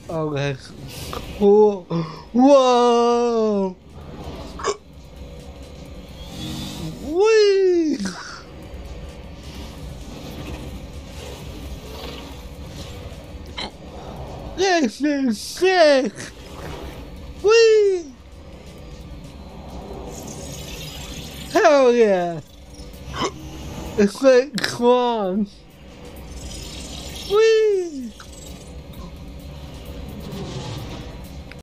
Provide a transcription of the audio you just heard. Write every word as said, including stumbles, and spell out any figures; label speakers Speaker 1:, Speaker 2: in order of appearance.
Speaker 1: Oh, that's cool. Whoa! Whee! This is sick! Whee! Hell yeah! It's like Tron! Whee!